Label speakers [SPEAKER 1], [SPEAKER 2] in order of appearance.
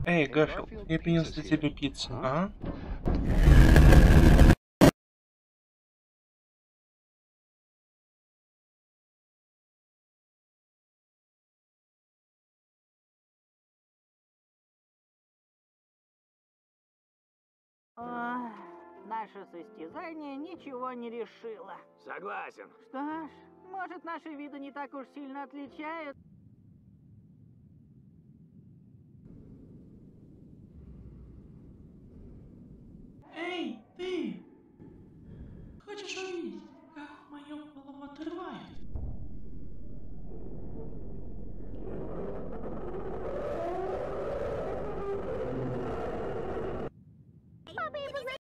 [SPEAKER 1] Эй, Гарфилд, я принес для тебя пиццу, а?
[SPEAKER 2] Наше состязание ничего не решило.
[SPEAKER 3] Согласен.
[SPEAKER 2] Что ж, может, наши виды не так уж сильно отличаются.
[SPEAKER 4] Эй, ты! Хочешь увидеть, как в моем полу отрывают?